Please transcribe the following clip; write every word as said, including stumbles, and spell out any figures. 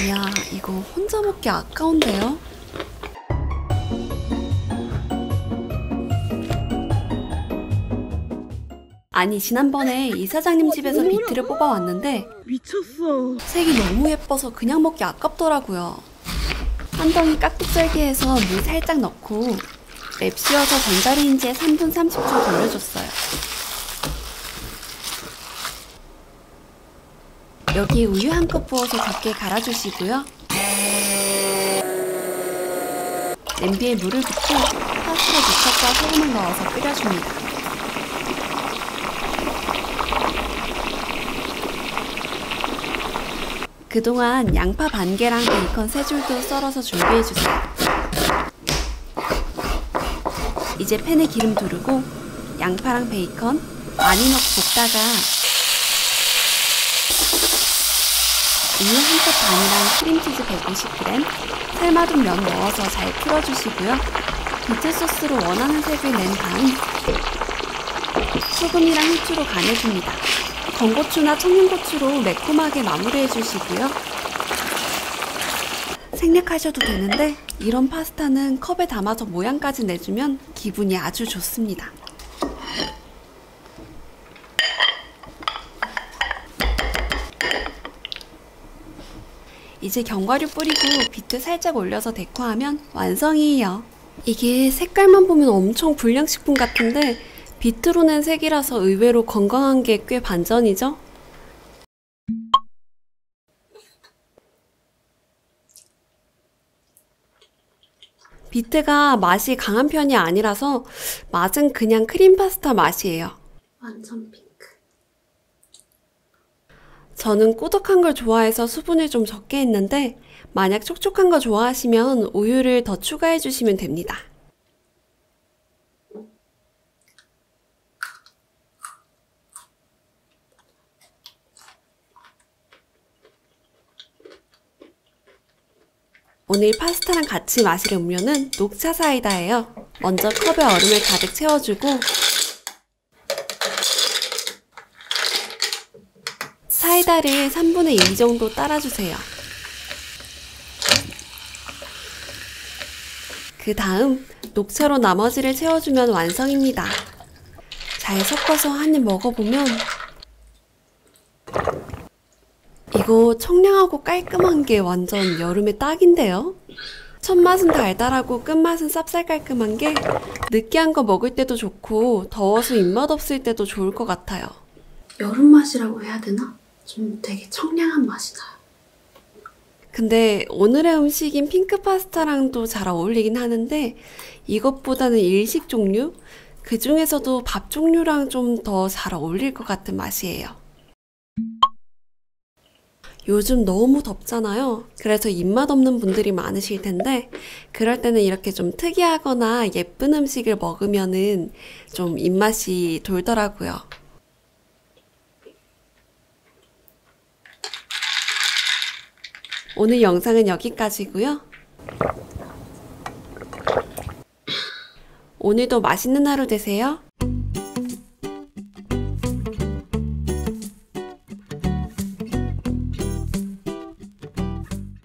이야, 이거 혼자 먹기 아까운데요? 아니, 지난번에 이사장님 집에서 비트를 뽑아왔는데 미쳤어. 색이 너무 예뻐서 그냥 먹기 아깝더라고요. 한 덩이 깍둑썰기해서 물 살짝 넣고 랩 씌워서 전자레인지에 삼 분 삼십 초 돌려줬어요. 여기 우유 한 컵 부어서 곱게 갈아주시고요. 냄비에 물을 붓고 파스타 두 컵과 소금을 넣어서 끓여줍니다. 그동안 양파 반 개랑 베이컨 세 줄도 썰어서 준비해주세요. 이제 팬에 기름 두르고 양파랑 베이컨 많이 넣고 볶다가 우유 한 컵 반이랑 크림치즈 백오십 그램, 삶아둔 면 넣어서 잘 풀어주시고요. 비트 소스로 원하는 색을 낸 다음 소금이랑 후추로 간해줍니다. 건고추나 청양고추로 매콤하게 마무리해주시고요. 생략하셔도 되는데 이런 파스타는 컵에 담아서 모양까지 내주면 기분이 아주 좋습니다. 이제 견과류 뿌리고 비트 살짝 올려서 데코하면 완성이에요. 이게 색깔만 보면 엄청 불량식품 같은데 비트로 낸 색이라서 의외로 건강한 게 꽤 반전이죠? 비트가 맛이 강한 편이 아니라서 맛은 그냥 크림 파스타 맛이에요. 완전 핑크. 저는 꾸덕한 걸 좋아해서 수분을 좀 적게 했는데 만약 촉촉한 거 좋아하시면 우유를 더 추가해 주시면 됩니다. 오늘 파스타랑 같이 마실 음료는 녹차 사이다예요. 먼저 컵에 얼음을 가득 채워주고 사이다를 삼분의 일 정도 따라주세요. 그 다음 녹차로 나머지를 채워주면 완성입니다. 잘 섞어서 한 입 먹어보면 이거 청량하고 깔끔한 게 완전 여름에 딱인데요? 첫 맛은 달달하고 끝맛은 쌉쌀깔끔한 게 느끼한 거 먹을 때도 좋고 더워서 입맛 없을 때도 좋을 것 같아요. 여름 맛이라고 해야 되나? 좀 되게 청량한 맛이 나요. 근데 오늘의 음식인 핑크 파스타랑도 잘 어울리긴 하는데 이것보다는 일식 종류? 그 중에서도 밥 종류랑 좀 더 잘 어울릴 것 같은 맛이에요. 요즘 너무 덥잖아요. 그래서 입맛 없는 분들이 많으실 텐데 그럴 때는 이렇게 좀 특이하거나 예쁜 음식을 먹으면은 좀 입맛이 돌더라고요. 오늘 영상은 여기까지고요. 오늘도 맛있는 하루 되세요.